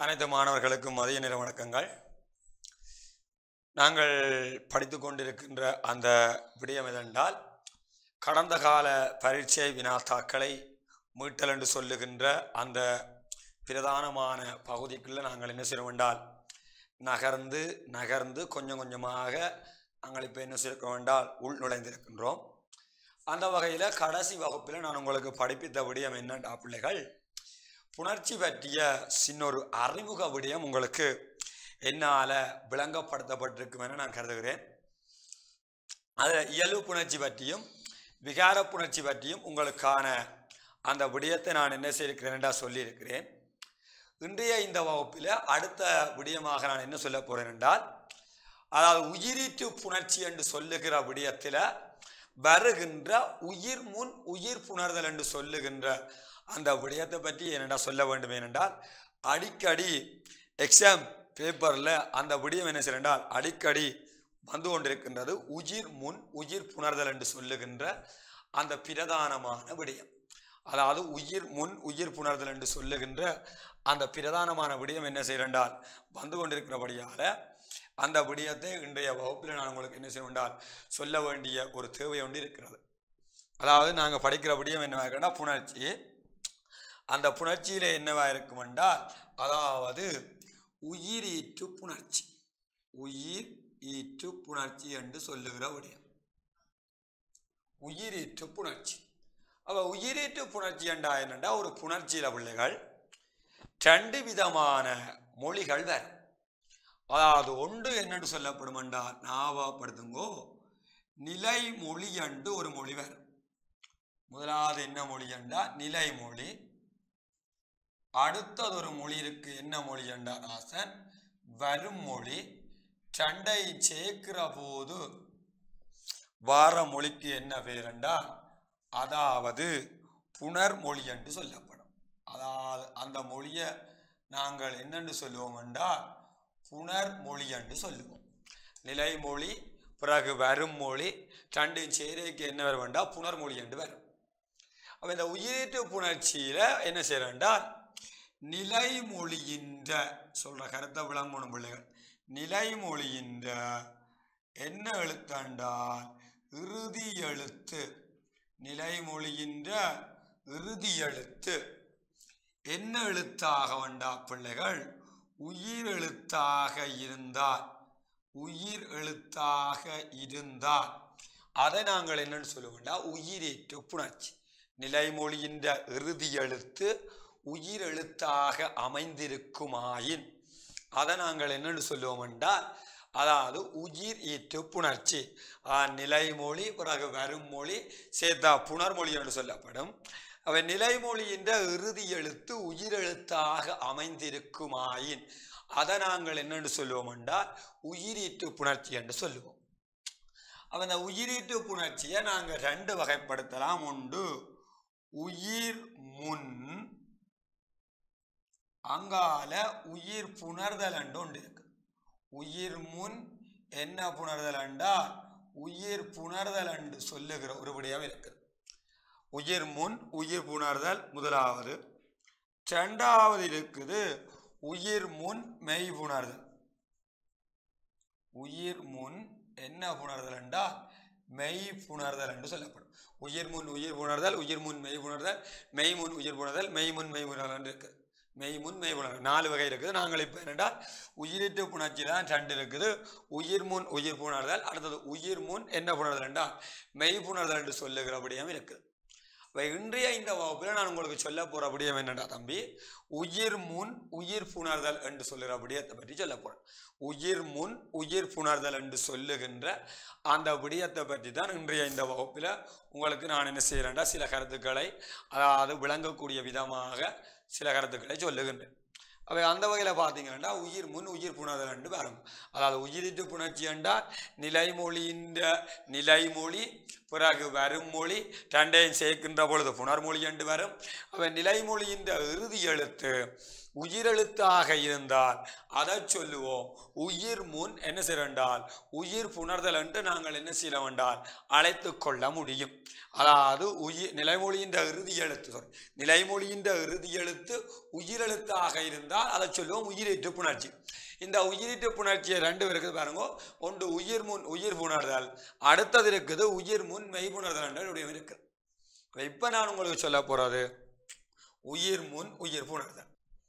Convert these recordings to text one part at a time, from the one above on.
அனைத்து மாணவர்களுக்கும் மதிய நேர வணக்கங்கள். நாங்கள் படித்து கொண்டிருக்கின்ற அந்த விடயம் எதென்றால், கடந்த கால பரீட்சை வினாத்தாக்களை மீட்டல் என்று சொல்லுகின்ற அந்த பிரதானமான பகுதிக்குள்ளே நாங்கள் என்ன செய்ய வேண்டால் நகர்ந்து கொஞ்சம் கொஞ்சமாக நாங்கள் இப்போ என்ன செய்ய வேண்டால் உள் நுழைந்திருக்கின்றோம். அந்த வகையில் கடைசி வகுப்பில் நான் உங்களுக்கு படிப்பித்த விடயம் என்னென்றா பிள்ளைகள், புணர்ச்சி பற்றிய சின்னொரு அறிமுக விடயம் உங்களுக்கு என்னால் விளங்கப்படுத்தப்பட்டிருக்கும் என நான் கருதுகிறேன். அதில் இயல்பு புணர்ச்சி பற்றியும் விகார புணர்ச்சி பற்றியும் உங்களுக்கான அந்த விடயத்தை நான் என்ன செய்திருக்கிறேன் என்றால் சொல்லியிருக்கிறேன். இன்றைய இந்த வகுப்பில் அடுத்த விடயமாக நான் என்ன சொல்ல போகிறேன் என்றால், அதாவது உயிரீற்று புணர்ச்சி என்று சொல்லுகிற விடயத்தில் வருகின்ற உயிர் முன் உயிர் புணர்தல் என்று சொல்லுகின்ற அந்த விடயத்தை பற்றி என்னென்னா சொல்ல வேண்டும். ஏனென்றால் அடிக்கடி எக்ஸாம் பேப்பரில் அந்த விடயம் என்ன செய்யறால் அடிக்கடி வந்து கொண்டிருக்கின்றது. உயிர் முன் உயிர் புணர்தல் என்று சொல்லுகின்ற அந்த பிரதானமான விடயம், அதாவது உயிர் முன் உயிர் புணர்தல் என்று சொல்லுகின்ற அந்த பிரதானமான விடயம் என்ன செய்யறால் வந்து கொண்டிருக்கிறபடியால் அந்த விடயத்தை இன்றைய வகுப்பில் நான் உங்களுக்கு என்ன செய்ய வேண்டால் சொல்ல வேண்டிய ஒரு தேவை ஒன்று இருக்கிறது. அதாவது நாங்கள் படிக்கிற விடயம் என்னவா இருக்குன்னா புணர்ச்சி. அந்த புணர்ச்சியில் என்னவா இருக்கும் என்றால், அதாவது உயிரீற்று புணர்ச்சி, உயிர் ஈற்று புணர்ச்சி என்று சொல்லுகிற விடயம் உயிரீற்று புணர்ச்சி. அப்போ உயிரீற்று புணர்ச்சி என்றா என்னென்றா, ஒரு புணர்ச்சியில பிள்ளைகள் ரெண்டு விதமான மொழிகள் வரும். அதாவது ஒன்று என்னென்று சொல்லப்படும் என்றால், ஞாபகப்படுத்துங்கோ, நிலை மொழி என்று ஒரு மொழி வரும். முதலாவது என்ன மொழி என்றால் நிலைமொழி. அடுத்தது ஒரு மொழி இருக்கு, என்ன மொழி என்றால் ராசன் வரும் மொழி. சண்டை சேர்க்கிற போது வார மொழிக்கு என்ன பேர் என்றால், அதாவது புணர்மொழி என்று சொல்லப்படும். அதாவது அந்த மொழியை நாங்கள் என்னென்று சொல்லுவோம் என்றால் புணர்மொழி என்று சொல்லுவோம். நிலைமொழி பிறகு வரும் மொழி ரெண்டு சேரைக்கு என்ன வரும் என்றால் புணர்மொழி என்று வரும். அப்போ இந்த உயிரீற்று புணர்ச்சியில் என்ன செய்யறால், நிலைமொழியின்ற சொல்ற கருத்தை விளங்கணும் பிள்ளைகள். நிலைமொழியின்ற என்ன எழுத்தண்டால் இறுதி எழுத்து. நிலைமொழியின்ற இறுதி எழுத்து என்ன எழுத்தாக வண்டா பிள்ளைகள், உயிர் எழுத்தாக இருந்தால், உயிர் எழுத்தாக இருந்தால் அதை நாங்கள் என்னன்னு சொல்லுவோம்டா உயிரீற்று புணர்ச்சி. நிலைமொழியின்ற இறுதி எழுத்து உயிர் எழுத்தாக அமைந்திருக்குமாயின் அதை நாங்கள் என்னென்னு சொல்லுவோம் என்றால், அதாவது உயிர் ஈற்று புணர்ச்சி. நிலைமொழி பிறகு வரும் மொழி சேர்த்தா புணர்மொழி என்று சொல்லப்படும். அவை நிலைமொழியின்ற இறுதி எழுத்து உயிர் எழுத்தாக அமைந்திருக்குமாயின் அதை நாங்கள் என்னென்று சொல்லுவோம் என்றால் உயிரீற்று புணர்ச்சி என்று சொல்லுவோம். அப்போ இந்த உயிரீற்று புணர்ச்சியை நாங்கள் ரெண்டு வகைப்படுத்தலாம். ஒன்று உயிர் முன், அங்கால உயிர் புணர்தல் என்று ஒன்று இருக்கு. உயிர் முன் என்ன புணர்தல் என்றால் உயிர் புணர்தல் என்று சொல்லுகிற ஒரு விடயம் இருக்குது. உயிர் முன் உயிர் புணர்தல் முதலாவது. இரண்டாவது இருக்குது உயிர் முன் மெய் புணர்தல். உயிர் முன் என்ன புணர்தல் என்றால் மெய் புணர்தல் என்று சொல்லப்படும். உயிர் முன் உயிர் புணர்தல், உயிர் முன் மெய் புணர்தல், மெய் முன் உயிர் புணர்தல், மெய் முன் மெய் புணர்தல் என்று இருக்குது. மெய் முன் மெய் புணர்தல் 4 வகை இருக்குது. நாங்கள் இப்போ என்னென்றால் உயிரீற்று புணர்ச்சி தான் 2 இருக்குது. உயிர் முன் உயிர் புணர்தல், அடுத்தது உயிர் முன் என்ன புணர்தல் என்றால் மெய் புணர்தல் என்று சொல்லுகிற விடயம் இருக்குது. இன்றைய இந்த வகுப்பில் நான் உங்களுக்கு சொல்ல போகிற விடயம் என்னென்றா தம்பி, உயிர் முன் உயிர் புணர்தல் என்று சொல்லுகிற விடயத்தை பற்றி சொல்ல போகிறேன். உயிர் முன் உயிர் புணர்தல் என்று சொல்லுகின்ற அந்த விடயத்தை பற்றி தான் இன்றைய இந்த வகுப்பில் உங்களுக்கு நான் என்ன செய்கிறேன்டா சில கருத்துக்களை, அதாவது விளங்கக்கூடிய விதமாக சில கருத்துக்களை சொல்லுகின்றேன். அவை அந்த வகையில் பார்த்தீங்கன்னா உயிர் முன் உயிர் புணர்தல் என்று வரும். அதாவது உயிரீற்று புணர்ச்சி என்றால் நிலைமொழியின்ற நிலைமொழி பிறகு வரும் மொழி ரெண்டையும் சேர்க்கின்ற பொழுது புணர்மொழி என்று வரும். அவை நிலைமொழியின்ற இறுதி எழுத்து உயிரெழுத்தாக இருந்தால் அதை சொல்லுவோம் உயிர் முன் என்ன செய்யறால் உயிர் புணர்தல் என்று நாங்கள் என்ன செய்ய வேண்டால் அழைத்து கொள்ள முடியும். அதாவது நிலைமொழியின் இறுதி எழுத்து நிலைமொழியின் இறுதி எழுத்து உயிரெழுத்தாக இருந்தால் அதை சொல்லுவோம் உயிரீட்டு புணர்ச்சி. இந்த உயிரீட்டு புணர்ச்சியை ரெண்டு இருக்குது பாருங்க. ஒன்று உயிர் முன் உயிர் புணர்தல், அடுத்தது இருக்குது உயிர் முன் மெய் புணர்தல் இருக்கு. இப்ப நான் உங்களுக்கு சொல்ல போறது உயிர் முன் உயிர் புணர்தல்.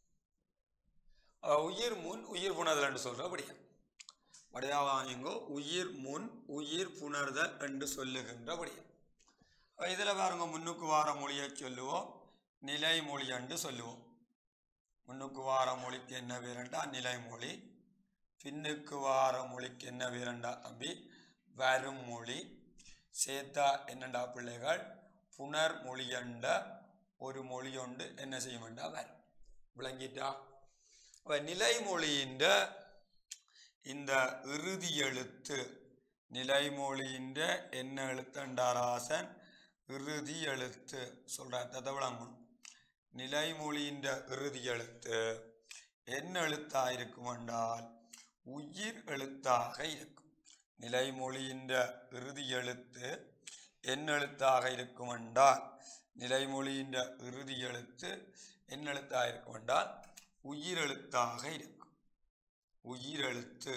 உயிர் முன் உயிர் புணர்தல் என்று சொல்றபடியா வாங்கிங்கோ உயிர் முன் உயிர் புணர்தல் என்று சொல்லுகின்றபடியா. இதுல பாருங்க முன்னுக்கு வார மொழியை சொல்லுவோம் நிலைமொழி என்று சொல்லுவோம். முன்னுக்கு வார மொழிக்கு என்ன பேரண்டா நிலைமொழி, பின்னுக்கு வார மொழிக்கு என்ன பேரண்டா தம்பி வரும் மொழி, சேர்த்தா என்னண்டா பிள்ளைகள் புனர் மொழி என்ற ஒரு மொழி ஒன்று என்ன செய்ய வேண்டாம் வரும். விளங்கிட்டா? நிலைமொழியின் இந்த இறுதி எழுத்து நிலைமொழியின் என்ன எழுத்தண்டாராசன் இறுதி எழுத்து சொல்ற விளங்கணும். நிலைமொழியின் இறுதி எழுத்து என்ன எழுத்தாக இருக்கும் என்றால் உயிர் எழுத்தாக இருக்கும். நிலைமொழியின் இறுதி எழுத்து என்ன எழுத்தாக இருக்கும் என்றால் நிலைமொழியின் இறுதி எழுத்து என்ன எழுத்தாக இருக்கும் என்றால் உயிரெழுத்தாக இருக்கும். உயிரெழுத்து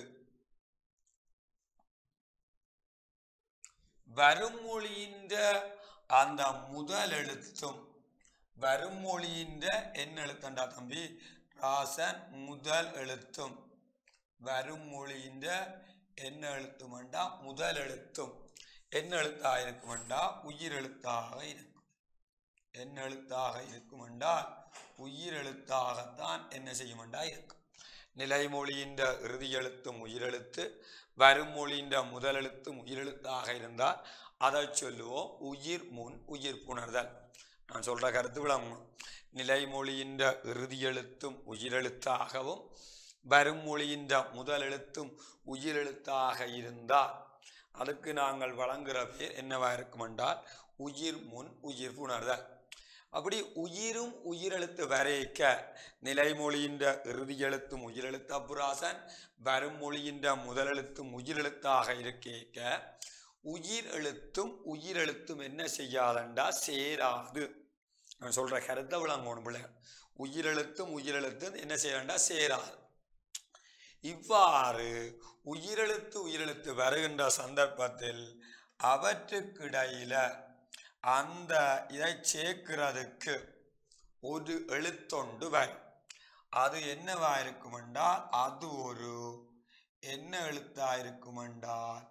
வரும் மொழியின் அந்த முதல் எழுத்தும் வரும் மொழியின் என்ன எழுத்தண்டா தம்பி ராசன் முதல் எழுத்தும் வரும் மொழியின் என்ன எழுத்துமெண்டா முதல் எழுத்தும் என்ன எழுத்தாக இருக்குமெண்டா உயிரெழுத்தாக இருக்கும். என்ன எழுத்தாக இருக்கும் என்றால் உயிரெழுத்தாகத்தான் என்ன செய்யுமெண்டா இருக்கும். நிலைமொழியின் இறுதி எழுத்தும் உயிரெழுத்து வரும் மொழியின் முதல் எழுத்தும் உயிரெழுத்தாக இருந்தால் அதை சொல்லுவோம் உயிர் முன் உயிர் புணர்தல். நான் சொல்ற கருத்து விளங்கணும். நிலைமொழியின் இறுதி எழுத்தும் உயிரெழுத்தாகவும் வரும் மொழியின் முதல் எழுத்தும் உயிரெழுத்தாக இருந்தால் அதுக்கு நாங்கள் வழங்குகிற பேர் என்னவா இருக்கும் என்றால் உயிர் முன் உயிர் புணர்தல். அப்படி உயிரும் உயிரெழுத்து வரைக்க நிலைமொழியின் இறுதி எழுத்தும் உயிரெழுத்து அப்புராசன் வரும் மொழியின் முதல் எழுத்தும் உயிரெழுத்தாக இருக்க உயிர் எழுத்தும் உயிரெழுத்தும் என்ன செய்யாதண்டா சேராது. நான் சொல்ற கருத்தை விளங்கணும் பிள்ளைகள். உயிரெழுத்தும் உயிரெழுத்தும் என்ன செய்யறா சேராது. இவ்வாறு உயிரெழுத்து உயிரெழுத்து வருகின்ற சந்தர்ப்பத்தில் அவற்றுக்கிடையில அந்த இதை சேர்க்கிறதுக்கு ஒரு எழுத்தொண்டு வரும். அது என்னவா இருக்கும் என்றால் அது ஒரு என்ன எழுத்தா இருக்கும் என்றால்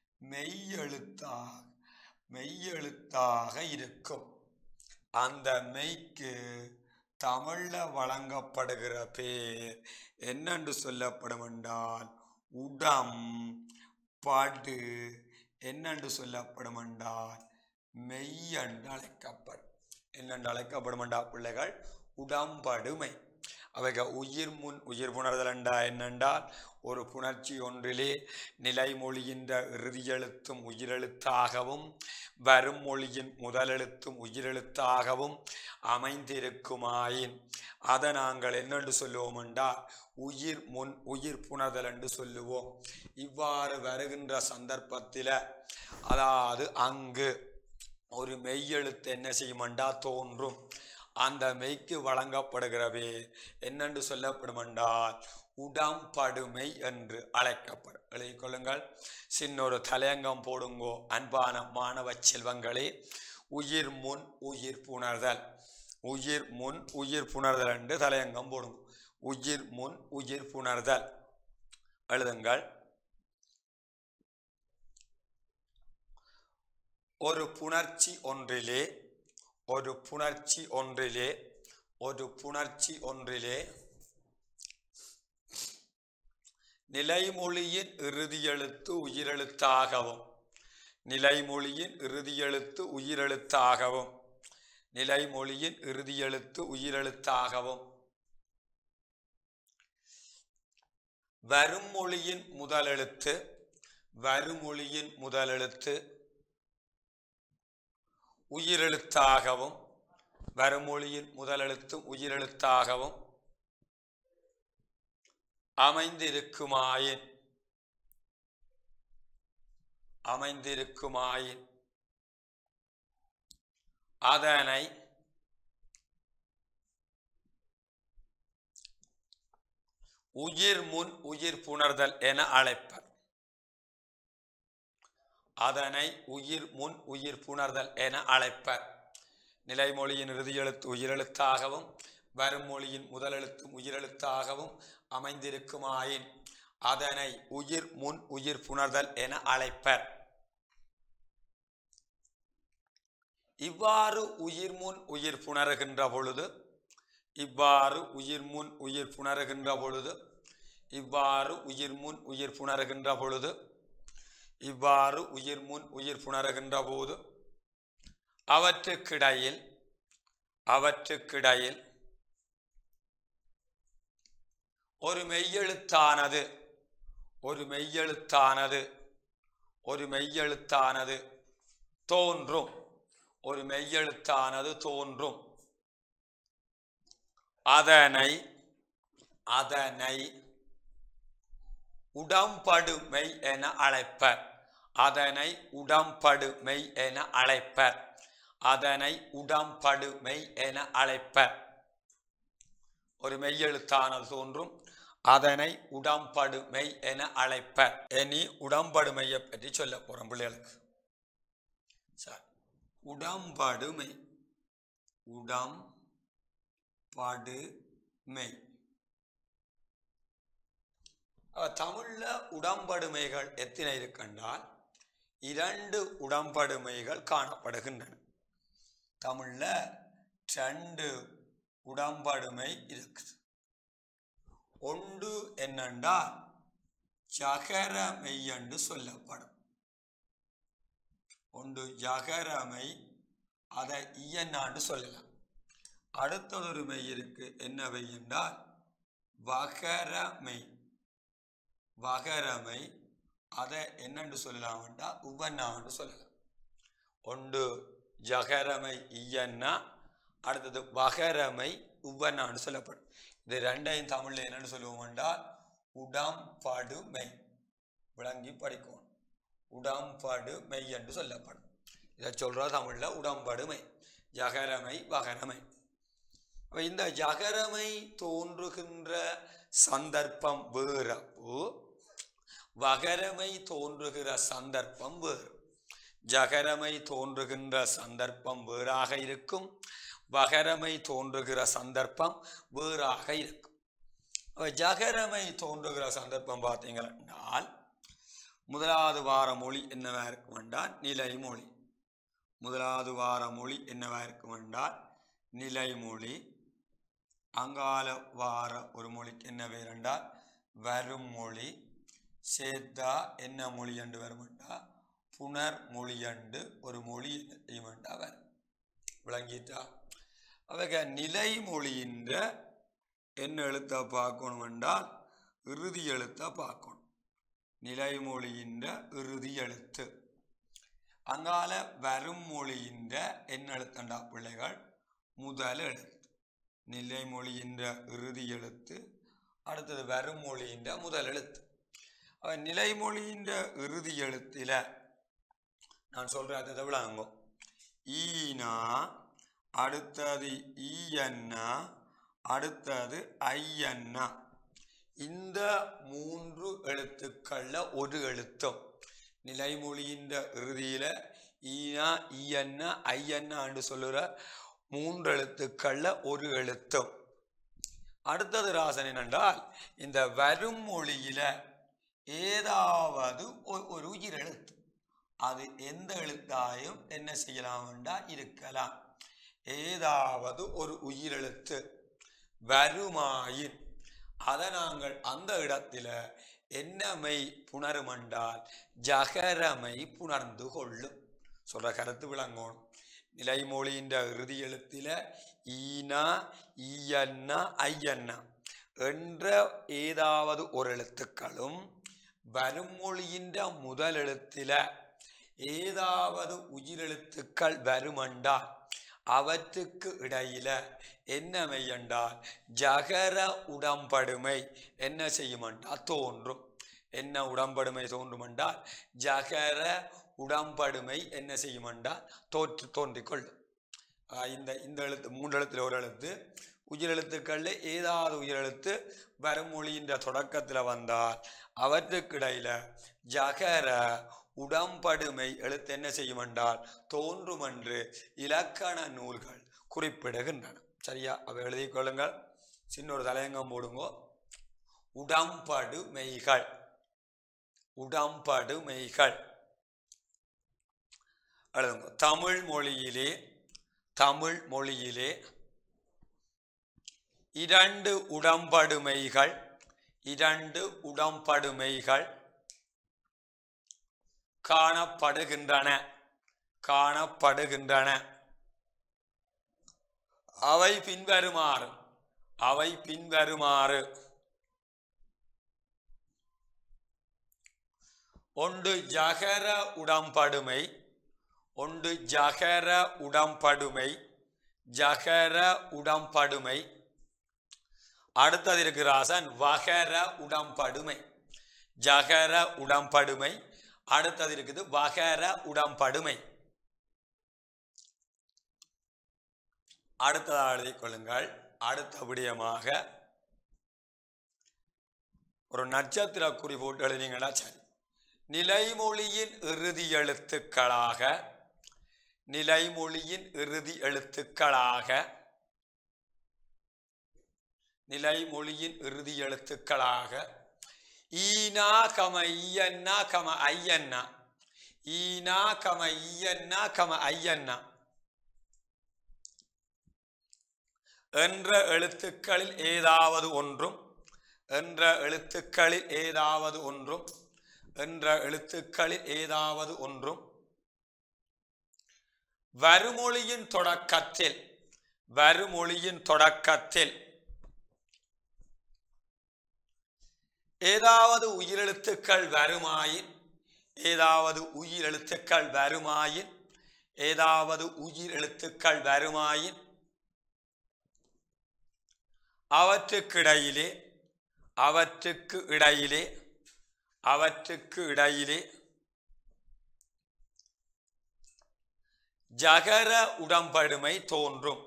மெய்யெழுத்தாக இருக்கும். அந்த மெய்க்கு தமிழ்ல வழங்கப்படுகிற பேர் என்னென்று சொல்லப்படும் என்றால் உடம் படு என்னென்று சொல்லப்படும் என்றால் மெய் என்று அழைக்கப்படும். என்னென்று அழைக்கப்படும் என்றா பிள்ளைகள் உடம்படுமை. அவைகள் உயிர் முன் உயிர் புணர்தல் என்றா என்னென்றால் ஒரு புணர்ச்சி ஒன்றிலே நிலைமொழியின் இறுதி எழுத்தும் உயிரெழுத்தாகவும் வரும் மொழியின் முதல் எழுத்தும் உயிரெழுத்தாகவும் அமைந்திருக்குமாயின் அதை நாங்கள் என்னென்று சொல்லுவோம் என்றால் உயிர் முன் உயிர் புணர்தல் என்று சொல்லுவோம். இவ்வாறு வருகின்ற சந்தர்ப்பத்தில் அதாவது அங்கு ஒரு மெய்யெழுத்து என்ன செய்யுமெண்டா தோன்றும். அந்த மெய்க்கு வழங்கப்படுகிறவே என்னென்று சொல்லப்படும் என்றால் உடம்படுமை என்று அழைக்கப்படும். எழுதிக் கொள்ளுங்கள். சின்னொரு தலையங்கம் போடுங்கோ அன்பான மாணவ செல்வங்களே. உயிர் முன் உயிர் புணர்தல், உயிர் முன் உயிர் புணர்தல் என்று தலையங்கம் போடுங்க. உயிர் முன் உயிர் புணர்தல் எழுதுங்கள். ஒரு புணர்ச்சி ஒன்றிலே நிலைமொழியின் இறுதி எழுத்து உயிரெழுத்தாகவும் நிலைமொழியின் இறுதி எழுத்து உயிரெழுத்தாகவும் நிலைமொழியின் இறுதி எழுத்து உயிரெழுத்தாகவும் வருமொழியின் முதலெழுத்து உயிரெழுத்தாகவும் வருமொழியின் முதலெழுத்தும் உயிரெழுத்தாகவும் அமைந்திருக்குமாயின் அமைந்திருக்குமாயின் அதனை உயிர் முன் உயிர் புணர்தல் என அழைப்பர். அதனை உயிர் முன் உயிர் புணர்தல் என அழைப்பர். நிலைமொழியின் இறுதியெழுத்து உயிரெழுத்தாகவும் வரும் மொழியின் முதலெழுத்தும் உயிரெழுத்தாகவும் அமைந்திருக்குமாயின் அதனை உயிர் முன் உயிர் புணர்தல் என அழைப்பர். இவ்வாறு உயிர் முன் உயிர் புணருகின்ற பொழுது இவ்வாறு உயிர் முன் உயிர் புணருகின்ற பொழுது இவ்வாறு உயிர் முன் உயிர் புணருகின்ற பொழுது இவ்வாறு உயிர் முன் உயிர் புணருகின்ற போது அவற்றுக்கிடையில் ஒரு மெய்யெழுத்தானது தோன்றும். ஒரு மெய்யெழுத்தானது தோன்றும். அதனை உடம்படுமை என அழைப்பர். அதனை உடம்படுமை என அழைப்பர். அதனை உடம்படுமை என அழைப்பர். ஒரு மெய்யெழுத்தானது தோன்றும். அதனை உடம்படுமை என அழைப்பர். இனி உடம்படுமையை பற்றி சொல்ல போறோம் பிள்ளைகளுக்கு. உடம்படுமை தமிழ்ல உடம்படுமைகள் எத்தனை இருக்கின்றால் 2 உடம்படுமைகள் காணப்படுகின்றன. தமிழ்ல 2 உடம்படுமை இருக்குது. ஒன்று என்னென்றால் ஜகரமெய் என்று சொல்லப்படும். ஒன்று ஜகரமெய், அதை இயன்னாண்டு சொல்லலாம். அடுத்ததொரு மெய் இருக்கு. என்னவை என்றால் வகரமெய். அதை என்னென்று சொல்லலாம் என்றால் உவன்னாண்டு சொல்லலாம். ஒன்று ஜகரமை இயன்னா, அடுத்தது வகரமை உவன்னாண்டு சொல்லப்படும். இது ரெண்டையும் தமிழ்ல என்னென்னு சொல்லுவோம் என்றால் உடம்படுமை. விளங்கி படிக்கணும். உடம்படுமை என்று சொல்லப்படும். இதை சொல்ற தமிழ்ல உடம்படுமை, ஜகரமை வகரமை. இந்த ஜகரமை தோன்றுகின்ற சந்தர்ப்பம் வேறப்போ வகரமை தோன்றுகிற சந்தர்ப்பம் வேறு. ஜகரமை தோன்றுகின்ற சந்தர்ப்பம் வேறாக இருக்கும். வகரமை தோன்றுகிற சந்தர்ப்பம் வேறாக இருக்கும். ஜகரமை தோன்றுகிற சந்தர்ப்பம் பார்த்தீங்கன்னா முதலாவது வார மொழி என்னவா இருக்கும் என்றால் நிலைமொழி. முதலாவது வார மொழி என்னவா இருக்கும் என்றால் நிலைமொழி. அங்கால வார ஒரு மொழிக்கு என்ன பேர் என்றால் வரும் மொழி. சேர்த்தா என்ன மொழி என்று வரும் என்றால் புனர் மொழி என்று ஒரு மொழி என்றா வரும். விளங்கிட்டா? அவங்க நிலைமொழியின் என்ன எழுத்தை பார்க்கணும் என்றால் இறுதி எழுத்தை பார்க்கணும். நிலைமொழியின் இறுதி எழுத்து. அங்கால வரும் மொழியின் என்ன எழுத்தண்டா பிள்ளைகள்? முதல் எழுத்து. நிலைமொழியின் இறுதி எழுத்து, அடுத்தது வரும் மொழியின் முதல் எழுத்து. நிலைமொழியின் இறுதி எழுத்துல நான் சொல்றேன், அதை விளங்கும். ஈனா, அடுத்தது ஈயன்னா, அடுத்தது ஐயன்னா. இந்த 3 எழுத்துக்கள்ல ஒரு எழுத்தும் நிலைமொழியின் இறுதியில ஈனா ஈயன்னா ஐயன்னான்னு சொல்லுற 3 எழுத்துக்கள்ல ஒரு எழுத்தும். அடுத்தது ராசன் என்னென்றால் இந்த வரும் மொழியில ஏதாவது ஒரு உயிர் எழுத்து, அது எந்த எழுத்தாயும் என்ன செய்யலாம் என்றால் இருக்கலாம். ஏதாவது ஒரு உயிரெழுத்து வருமாயின் அதை நாங்கள் அந்த இடத்துல என்னமை புணருமென்றால் ஜகரமை புணர்ந்து கொள்ளும். சொல்ற கருத்து விளங்கணும். நிலைமொழியின் இறுதி எழுத்தில ஈனா ஈயன்னா ஐயன்னா என்ற ஏதாவது ஒரு எழுத்துக்களும் வரும் மொழியின் முதல் எழுத்தில ஏதாவது உயிரெழுத்துக்கள் வருமென்றால் அவற்றுக்கு இடையில என்ன மெய்யென்றால் ஜகர உடம்படுமை என்ன செய்யுமென்றால் தோன்றும். என்ன உடம்படுமை தோன்றும் என்றால் ஜகர உடம்படுமை என்ன செய்யுமென்றால் தோன்றிக்கொள்ளும். இந்த இந்த எழுத்து 3 எழுத்துல ஒரு எழுத்து உயிரெழுத்துக்கள்ல ஏதாவது உயிரெழுத்து வருமொழியின் தொடக்கத்தில் வந்தால் அவற்றுக்கு இடையில ஜகர உடம்படுமை எழுத்து என்ன செய்யும் என்றால் தோன்றும் என்று இலக்கண நூல்கள் குறிப்பிடுகின்றன. சரியா? அவை எழுதி கொள்ளுங்கள். சின்ன ஒரு தலையங்கம் போடுங்கோ. உடம்படுமைகள் உடம்படுமைகள் எழுதுங்க. தமிழ் மொழியிலே 2 உடம்படுமைகள் காணப்படுகின்றன. அவை பின்வருமாறு. ஒன்று ஜகர உடம்படுமை. அடுத்தது இருக்கு ராசன் வகர உடம்படுமை. ஜகர உடம்படுமை. அடுத்தது இருக்குது வகர உடம்படுமை. அடுத்ததாக எழுதிக் கொள்ளுங்கள். அடுத்த விடயமாக ஒரு நட்சத்திர குறி போட்டு எழுதினீங்கன்னா சரி. நிலைமொழியின் இறுதி எழுத்துக்களாக ஈனா கம ஐயன்னா என்ற எழுத்துக்களில் ஏதாவது ஒன்றும் வருமொழியின் தொடக்கத்தில் ஏதாவது உயிரெழுத்துக்கள் வருமாயின் அவற்றுக்கு இடையிலே ஜகர உடம்படுமை தோன்றும்.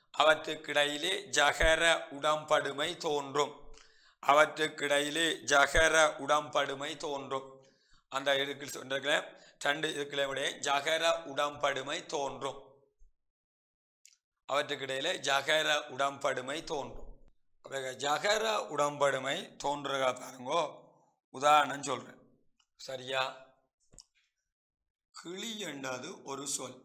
அந்த இதுக்குள்ள 2 இதுக்குள்ள ஜகர உடம்படுமை தோன்றும். அவற்றுக்கு இடையிலே ஜகர உடம்படுமை தோன்றும். ஜகர உடம்படுமை தோன்றுக பாருங்கோ. உதாரணம் சொல்றேன். சரியா? கிளி என்றது ஒரு சொல்.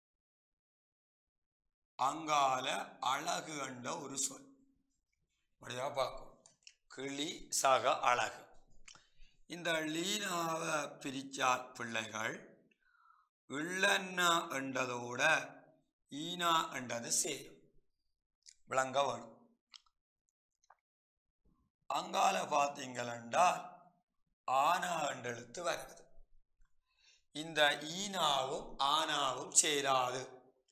அங்கால அழகு என்ற ஒரு சொல். அப்படியா பார்க்கும். கிளி சக அழகு. இந்த லீனாவை பிரிச்சால் பிள்ளைகள் இள்ளன்னா என்றதோட ஈனா என்றது சேரும். விளங்க வேணும். அங்கால பார்த்தீங்கள் என்றால் ஆனா என்ற எழுத்து வருகிறது. இந்த ஈனாவும் ஆனாவும் சேராது.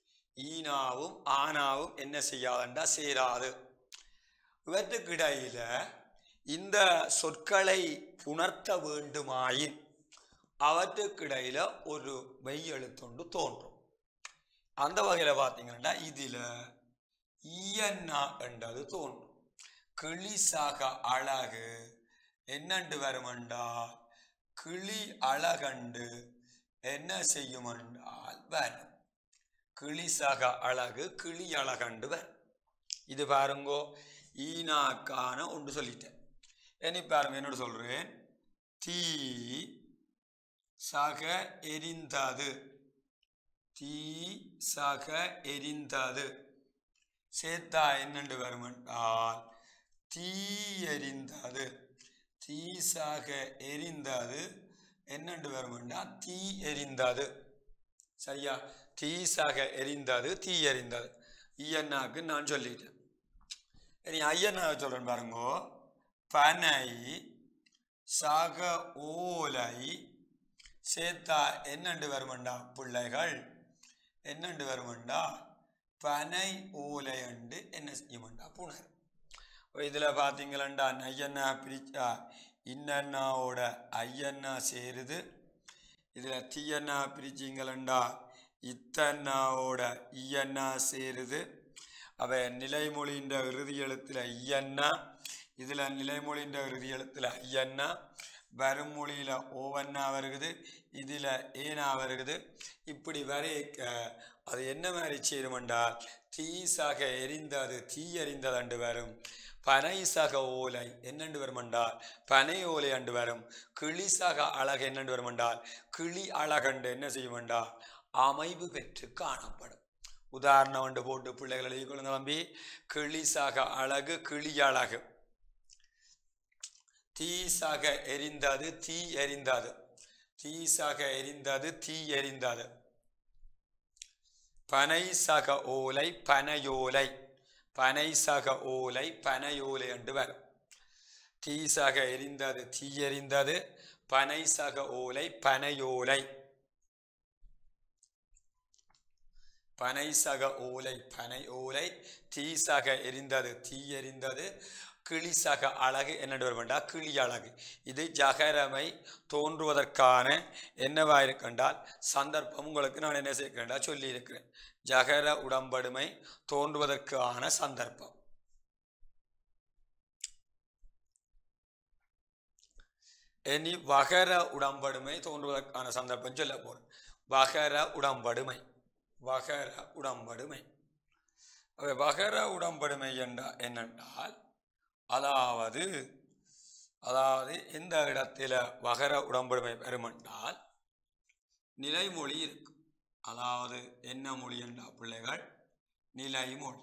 என்ன செய்யாதுண்டா சேராது. இவற்றுக்கு இடையில இந்த சொற்களை புணர்த்த வேண்டுமாயின் அவற்றுக்கு இடையில ஒரு மெய் எழுத்தொண்டு தோன்றும். அந்த வகையில் பார்த்தீங்கன்னா இதில் ஈயன்னா என்றது தோன்றும். கிளி சக அழகு என்னண்டு வருமெண்டா கிளி அழகண்டு என்ன செய்யுமென்றால் வரும். கிளி சக அழகு கிளி அழகண்டு வரும். இது பாருங்கோ. ஈனாக்கான ஒன்று சொல்லிட்டேன். இனி பாருங்க என்னோட சொல்றேன். தீ சக எரிந்தது சேர்த்தா என்னண்டு வருமென்றால் தீ எரிந்தது. தீ சக எரிந்தது என்னண்டு வருமெண்டா தீ எரிந்தது. சரியா? தீ சக எரிந்தது தீ எரிந்தது. ஈயன்னாக்கு நான் சொல்லிட்டேன். இனி ஐயன்னா சொல்றேன் பாருங்கோ. பனை சக ஓலை சேர்த்தா என்னண்டு வருமெண்டா பிள்ளைகள் என்னண்டு வருமெண்டா பனை ஓலை அண்டு என்ன செய்யும்டா புணர். இதில் பார்த்தீங்களா நையண்ணா பிரிச்சா இன்னண்ணாவோட ஐயண்ணா சேருது. இதில் தீயண்ணா பிரிச்சிங்களா இத்தண்ணாவோட ஈயண்ணா சேருது. அவ நிலைமொழின்ற இறுதி எழுத்துல ஐயண்ணா, இதில் நிலைமொழின்ற இறுதி எழுத்துல ஐயண்ணா, வருமொழியில் ஓவண்ணா வருகுது, இதில் ஏனா வருகுது. இப்படி வரைக்க அது என்ன மாதிரி சேருமென்றால் தீசாக எரிந்தது தீ எறிந்தது அண்டு வரும். பனைசாக ஓலை என்னண்டு வருமென்றால் பனை ஓலை அண்டு வரும். கிளிசாக அழகு என்னண்டு வருமென்றால் கிளி அழகண்டு என்ன செய்யுமென்றால் அமைவு பெற்று காணப்படும். உதாரணம் வந்து போட்டு பிள்ளைகள் எழுதி கொள்ளுங்க தம்பி. கிளிசாக அழகு கிளி அழகு. தீசாக எரிந்தது தீ எரிந்தது, தீசாக எரிந்தது தீ எரிந்தது. பனைசாக ஓலை பனையோலை, பனைசாக ஓலை பனையோலை என்று வரும். தீசாக எரிந்தது தீ எரிந்தது, பனைசாக ஓலை பனையோலை, பனைசாக ஓலை பனை ஓலை, தீசாக எரிந்தது தீ எரிந்தது, கிளிசாக அழகு என்னென்று வருமெண்டா கிளி அழகு. இது ஜகரமை தோன்றுவதற்கான என்னவா இருக்கின்றால் சந்தர்ப்பம் உங்களுக்கு நான் என்ன செய்யறேன்டா சொல்லி இருக்கிறேன். ஜகர உடம்படுமை தோன்றுவதற்கான சந்தர்ப்பம். இனி வகர உடம்படுமை தோன்றுவதற்கான சந்தர்ப்பம் சொல்ல போறேன். வகர உடம்படுமை, வகர உடம்படுமை. வகர உடம்படுமை என்னென்றால் அதாவது எந்த இடத்துல வகர உடம்படுமை வருமென்றால் நிலைமொழி இருக்கு. அதாவது என்ன மொழி என்றா பிள்ளைகள் நிலைமொழி.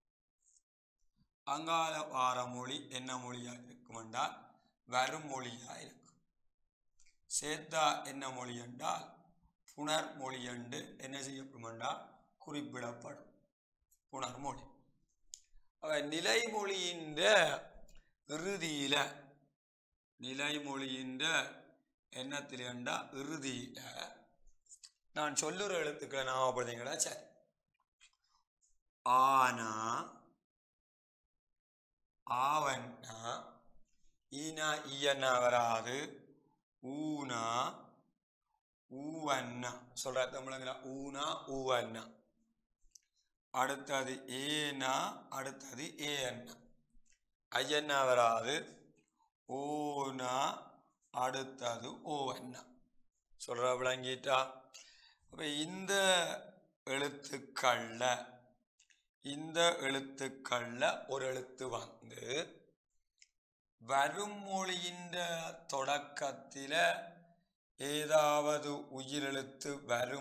அங்கால வார மொழி என்ன மொழியா இருக்குமென்றால் வரும் மொழியா இருக்கு. சேர்த்தா என்ன மொழி என்றால் புனர் மொழி என்று என்ன செய்யப்படும் என்றால் குறிப்பிடப்படும் புனர்மொழி. நிலைமொழியின் இறுதியில, நிலைமொழியின் எண்ணத்தில் என்றா இறுதியில நான் சொல்லுற எழுத்துக்களை ஞாபகப்படுத்தீங்களா? சரி. ஆனா, ஆவண்ணா, ஈனா ஈயண்ணா வராது. ஊனா ஊவண்ணா சொல்ற தமிழங்களா ஊனா ஊவண்ணா. அடுத்தது ஏனா, அடுத்தது ஏ அண்ணா. ஐயண்ணா வராது. ஓனா, அடுத்தது ஓ அண்ணா. சொல்ற விளங்கிட்டா? அப்ப இந்த எழுத்துக்கள்ல ஒரு எழுத்து வந்து வரும் மொழியின் தொடக்கத்தில ஏதாவது உயிரெழுத்து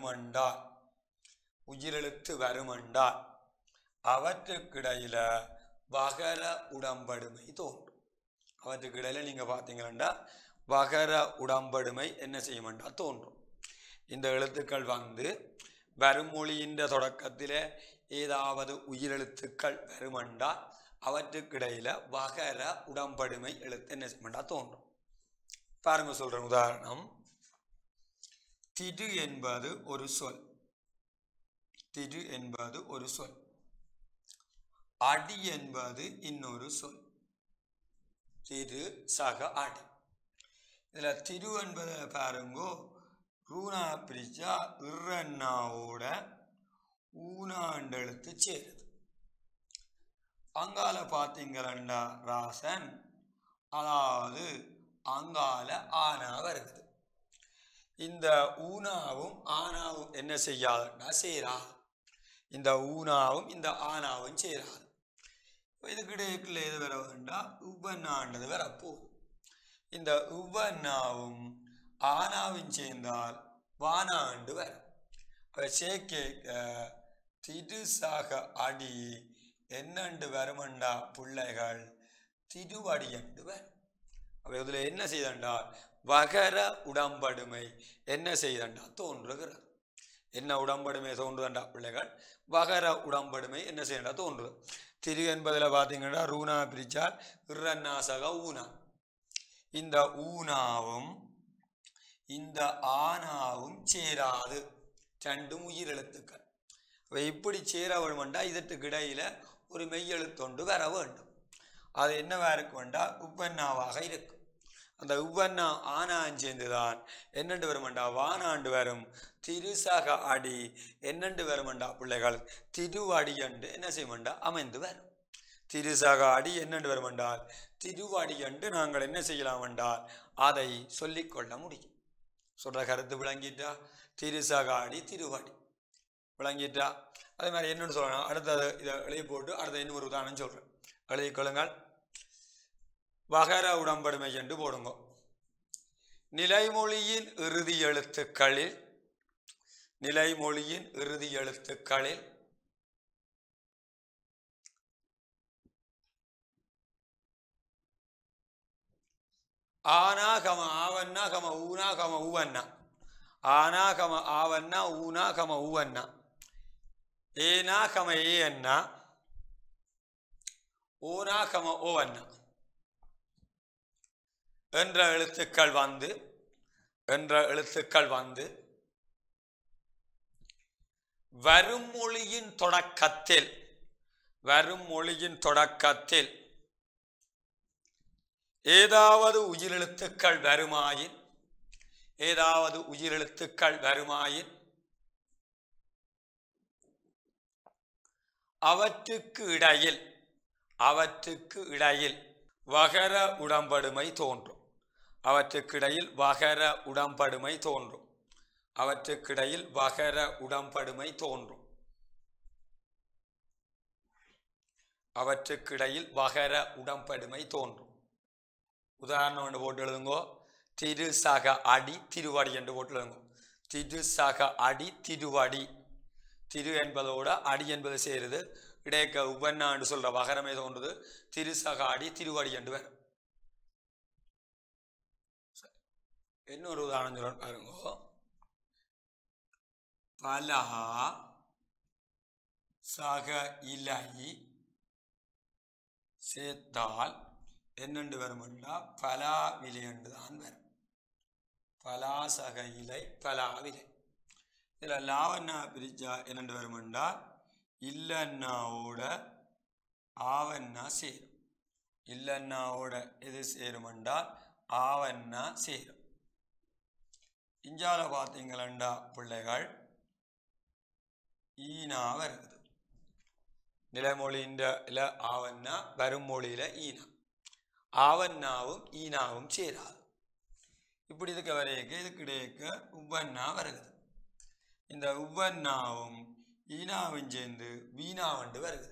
வருமென்றால் அவற்றுக்கிடையில வகர உடம்படுமை தோன்றும். அவற்றுக்கிடையில நீங்க பார்த்தீங்கன்னா வகர உடம்படுமை என்ன செய்யுமென்றா தோன்றும். இந்த எழுத்துக்கள் வந்து வரும் மொழியின் தொடக்கத்தில ஏதாவது உயிரெழுத்துக்கள் வருமென்றால் அவற்றுக்கிடையில வகர உடம்படுமை எழுத்து என்ன செய்யுமென்றா தோன்றும். பாருங்க சொல்றேன். உதாரணம், திரு என்பது ஒரு சொல். திரு என்பது ஒரு சொல். அடி என்பது இன்னொரு சொல். திரு சக அடி. இதுல திரு என்பதை பாருங்கோ ரூனா பிரிச்சா இறன்னாவோட ஊனாண்டு எழுத்து சேருது. அங்கால பார்த்தீங்களா ராசன், அதாவது அங்கால ஆனா வருது. இந்த ஊனாவும் ஆனாவும் என்ன செய்யாதுன்னா சேராது. இந்த ஊனாவும் இந்த ஆனாவும் சேராது. இதுக்கிடையில எது வர வேண்டாம், உவன்னாண்டது வரப்போகுது. இந்த உவன்னாவும் ஆனாவும் சேர்ந்தால் வானாண்டு வரும். சேர்க்க திருசாக அடி என்னண்டு வருமண்டா பிள்ளைகள் திருவடி என்று வரும். அப்ப இதுல என்ன செய்தண்டால் வகர உடம்படுமை என்ன செய்தண்டா தோன்றுகிறது. என்ன உடம்படுமை தோன்றுதண்டா பிள்ளைகள் வகர உடம்படுமை என்ன செய்யண்டா தோன்றுது. திரு என்பதில் பார்த்தீங்கன்னா ரூனா பிரிச்சால் இறன்னாசக ஊனா. இந்த ஊனாவும் இந்த ஆனாவும் சேராது. ரெண்டும் உயிரெழுத்துக்கள். இப்படி சேர வேணுமெண்டா இதற்கு இடையில ஒரு மெய்யெழுத்தொண்டு வர வேண்டும். அது என்னவா இருக்குமெண்டா உப்பன்னாவாக இருக்கும். அந்த உவன்னா ஆனான் சேர்ந்துதான் என்னண்டு வருமெண்டா வானாண்டு வரும். திருசக அடி என்னண்டு வருமெண்டா பிள்ளைகள் திருவடி என்று என்ன செய்யமெண்டா அமைந்து வரும். திருசக அடி என்னண்டு வருமென்றால் திருவடி என்று நாங்கள் என்ன செய்யலாம் என்றால் அதை சொல்லிக்கொள்ள முடியும். சொல்ற கருத்து விளங்கிட்டா? திருசக அடி திருவடி விளங்கிட்டா? அதே மாதிரி என்னன்னு சொல்லணும். அடுத்தது இதை எழுதி போட்டு அடுத்த இன்னொரு உதாரணம் சொல்றேன், எழுதி கொள்ளுங்கள். வகர உடம்படுமை என்று போடுங்க. நிலைமொழியின் இறுதி எழுத்துக்களில் ஆனா கம ஆவன்னா கம ஊனா கம ஊவன்னா, ஆனா கம ஆவன்னா ஊனா கம ஊவன்னா, ஏனா கம ஏ அண்ணா, ஓனா கம ஓவன்னா என்ற எழுத்துக்கள் வந்து வரும் மொழியின் தொடக்கத்தில் ஏதாவது உயிரெழுத்துக்கள் வருமாயின் அவற்றுக்கு இடையில் வகர உடம்படுமை தோன்றும். அவற்றுக்கிடையில் வகர உடம்படுமை தோன்றும். உதாரணம் என்று போட்டு எழுதுங்கோ. திருசக அடி திருவடி என்று போட்டு எழுதுங்கோ. திருசக அடி திருவடி, திரு என்பதோட அடி என்பது சேருது, இடையக்க உவன்னா என்று சொல்ற வகரமே தோன்றுது. திருசக அடி திருவடி என்று வரும். இன்னொரு உதாரணம் சொல்ல பாருங்க. பலா சக இலை சேர்த்தால் என்னென்று வருமெண்டா பலா விலை என்று தான் வரும். பலா சக இலை பலா விலை. இதில் லாவண்ணா பிரிச்சா என்னென்று வருமெண்டா இல்லன்னாவோட ஆவண்ணா சேரும். இல்லன்னாவோட எது சேருமெண்டா ஆவண்ணா சேரும். இஞ்சால பார்த்தீங்களா பிள்ளைகள் ஈனா வருது. நிலைமொழியின் ஆவண்ணா வரும் மொழியில ஈனா, ஆவண்ணாவும் ஈனாவும் சேராது. இப்படி இதுக்கு வரையக்க இதுக்கு இடையக்க உவன்னா வருது. இந்த உவன்னாவும் ஈனாவும் சேர்ந்து வீணாவண்டு வருது.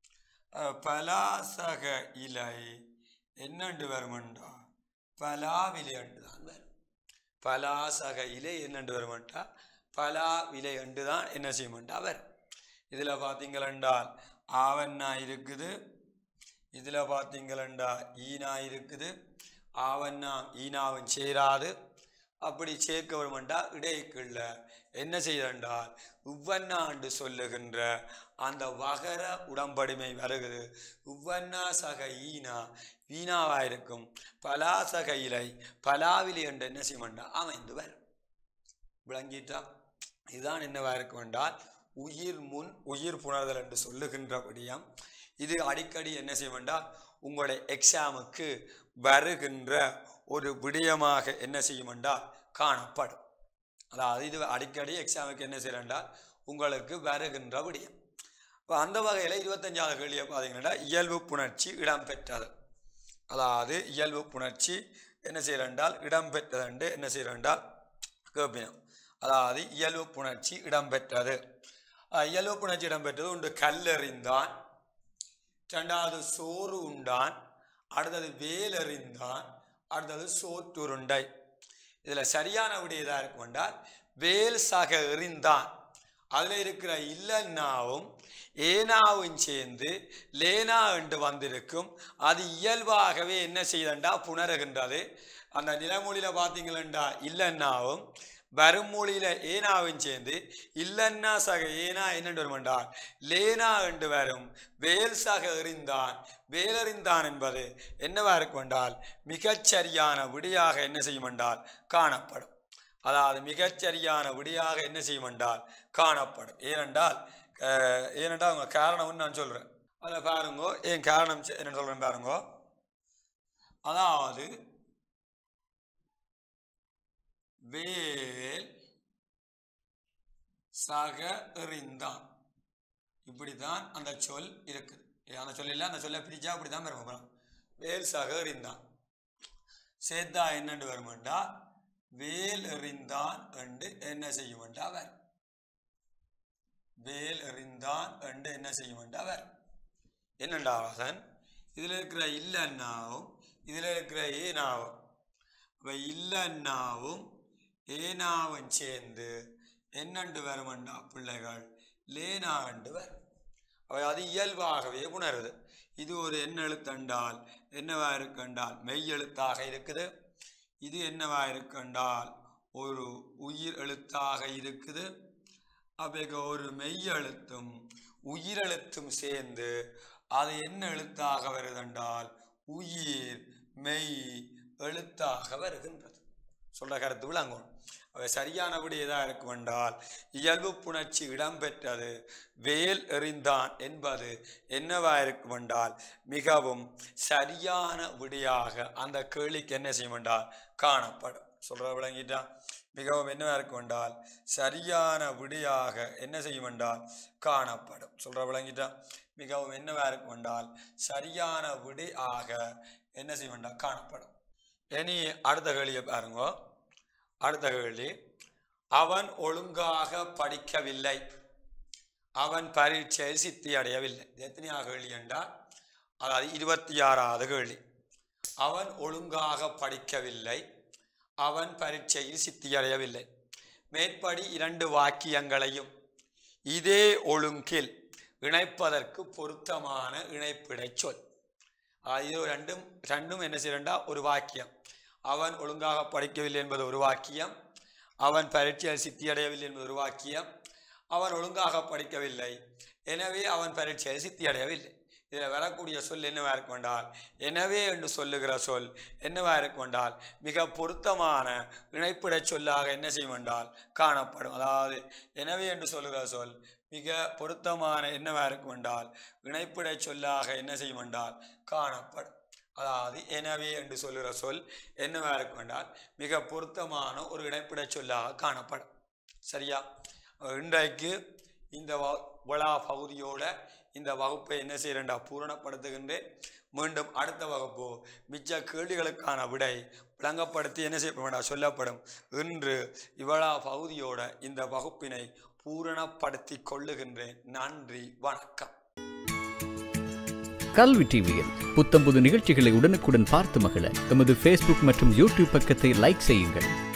பலாசக இலை என்னண்டு வருமெண்டா பலாவிலை என்று தான் வரும். பலாசக இலை என்னண்டு வருமெண்டா பலா விலை என்று தான் என்ன செய்யமெண்டா வரும். இதில் பார்த்தீங்களென்றால் ஆவண்ணா இருக்குது, இதில் பார்த்தீங்களெண்டா ஈனா இருக்குது. ஆவண்ணா ஈனாவும் சேராது. அப்படி சேர்க்க வருமெண்டா இடைக்குள்ள என்ன செய்யறால் உவன்னா என்று சொல்லுகின்ற அந்த வகர உடம்படிமை வருகிறது. உவன்னா சக ஈனா வீணாவாயிருக்கும். பலாசக இலை பலாவிலை என்று என்ன செய்யமெண்டா அமைந்து வரும். விளங்கிட்டா? இதுதான் என்னவா இருக்கும் என்றால் உயிர் முன் உயிர் புணர்தல் என்று சொல்லுகின்ற விடயம். இது அடிக்கடி என்ன செய்யமெண்டா உங்களுடைய எக்ஸாமுக்கு வருகின்ற ஒரு விடயமாக என்ன செய்யுமெண்டா காணப்படும். அதாவது இது அடிக்கடி எக்ஸாமுக்கு என்ன செய்யறா உங்களுக்கு வருகின்ற விடயம். இப்போ அந்த வகையில் 25வது கேள்வியை பார்த்தீங்கன்னா இயல்பு புணர்ச்சி இடம்பெற்றது. அதாவது இயல்பு புணர்ச்சி என்ன செய்யறால் இடம்பெற்றதுண்டு என்ன செய்யறால் கேட்பினோம். அதாவது இயல்பு புணர்ச்சி இடம்பெற்றது. இயல்பு புணர்ச்சி இடம்பெற்றது ஒன்று கல்லெறிந்தான், ரெண்டாவது சோறு உண்டான், அடுத்தது வேலெறிந்தான், அடுத்தது சோற்றுருண்டை. இதில் சரியான விடையதாக இருக்கும் என்றால் வேல் சக எறிந்தான். அதில் இருக்கிற இல்லன்னாவும் ஏனாவும் சேர்ந்து லேனா என்று வந்திருக்கும். அது இயல்பாகவே என்ன செய்தண்டா புணருகின்றது. அந்த நிலமொழியில் பார்த்தீங்களா இல்லன்னாவும் வருமொழியில ஏனாவும் சேர்ந்து இல்லன்னா சக ஏனா என்னென்று வருமென்றால் லேனா என்று வரும். வேல் சக எறிந்தான் வேலறிந்தான் என்பது என்னவா இருக்கும் என்றால் மிகச்சரியான விடையாக என்ன செய்யும் என்றால் காணப்படும். அதாவது மிகச்சரியான விடையாக என்ன செய்யும் என்றால் காணப்படும். ஏனென்றால் ஏனெண்டா அவங்க காரணம்னு நான் சொல்கிறேன். அதில் பாருங்கோ, என் காரணம் என்ன சொல்கிறேன் பாருங்கோ. அதாவது வேல் சக எறிந்தான், இப்படிதான் அந்த சொல் இருக்குது. அந்த சொல் இல்லை, அந்த சொல்ல பிரிச்சா அப்படிதான் வரும். வேல் சக எறிந்தான் சேர்த்தா என்னண்டு வருமெண்டா வேல் எறிந்தான் என்று என்ன செய்யுமெண்டா வரும். வேல் எறிந்தான் என்று என்ன செய்யுமெண்டா வரும். என்னண்டா வாசன், இதில் இருக்கிற இல்லன்னாவும் இதில் இருக்கிற ஏனாவும், அப்போ இல்லன்னாவும் ஏனாவும் சேர்ந்து என்னண்டு வருமெண்டா பிள்ளைகள் லேனா என்று வரும். அவை அது இயல்பாகவே உணருது. இது ஒரு என்ன எழுத்தண்டால் என்னவா இருக்கண்டால் மெய் எழுத்தாக இருக்குது. இது என்னவா இருக்கண்டால் ஒரு உயிர் எழுத்தாக இருக்குது. அப்போ ஒரு மெய் எழுத்தும் உயிரெழுத்தும் சேர்ந்து அது என்ன எழுத்தாக வருதென்றால் உயிர் மெய் எழுத்தாக வருகின்றது. சொல்ற கருத்து விளங்கும். அவை சரியானபடி எதாக இருக்கும் என்றால் இயல்பு புணர்ச்சி இடம்பெற்றது வேல் எறிந்தான் என்பது என்னவா இருக்கும் என்றால் மிகவும் சரியான விடையாக அந்த கேள்விக்கு என்ன செய்யும் என்றால் காணப்படும். சொல்ற விளங்கிட்டா, மிகவும் என்னவா இருக்கும் என்றால் சரியான விடையாக என்ன செய்யும் என்றால் காணப்படும். சொல்ற விளங்கிட்டா, மிகவும் என்னவா இருக்கும் என்றால் சரியான விடையாக என்ன செய்யும் என்றால் காணப்படும். இனி அடுத்த கேள்வியை பாருங்க. அடுத்த கேள்வி, அவன் ஒழுங்காக படிக்கவில்லை, அவன் பரீட்சையில் சித்தி அடையவில்லை. எத்தனையாக கேள்வி என்றால் அதாவது 26வது கேள்வி. அவன் ஒழுங்காக படிக்கவில்லை, அவன் பரீட்சையில் சித்தி அடையவில்லை. மேற்படி 2 வாக்கியங்களையும் இதே ஒழுங்கில் இணைப்பதற்கு பொருத்தமான இணைப்பிடை சொல். இது ரெண்டும் என்ன செய்யறா ஒரு வாக்கியம். அவன் ஒழுங்காக படிக்கவில்லை என்பது ஒரு வாக்கியம், அவன் பரீட்சையில் சித்தியடையவில்லை என்பது ஒரு வாக்கியம். அவன் ஒழுங்காக படிக்கவில்லை, எனவே அவன் பரீட்சையில் சித்தியடையவில்லை. இதில் வரக்கூடிய சொல் என்னவா இருக்கும் என்றால் எனவே என்று சொல்லுகிற சொல் என்னவா இருக்கும் என்றால் மிக பொருத்தமான இணைப்பிடை சொல்லாக என்ன செய்யும் என்றால் காணப்படும். அதாவது எனவே என்று சொல்லுகிற சொல் மிக பொருத்தமான என்னவா இருக்கும் என்றால் இணைப்பிடை சொல்லாக என்ன செய்யும் என்றால் காணப்படும். அதாவது எனவே என்று சொல்லுகிற சொல் என்னவா இருக்கும் என்றால் மிக பொருத்தமான ஒரு இணைப்பிடை சொல்லாக காணப்படும். சரியா? இன்றைக்கு இந்த விழா பகுதியோட இந்த வகுப்பை என்ன செய்யறேன்டா பூரணப்படுத்துகின்றேன். மீண்டும் அடுத்த வகுப்பு மிச்ச கேள்விகளுக்கான விடை விளங்கப்படுத்தி என்ன செய்ய சொல்லப்படும். இன்று இவ்வளா பகுதியோட இந்த வகுப்பினை பூரணப்படுத்தி கொள்ளுகின்றேன். நன்றி, வணக்கம். கல்வி டிவியில் புத்தம்புது நிகழ்ச்சிகளை உடனுக்குடன் பார்த்து மகிழ எமது Facebook மற்றும் YouTube பக்கத்தை லைக் செய்யுங்கள்.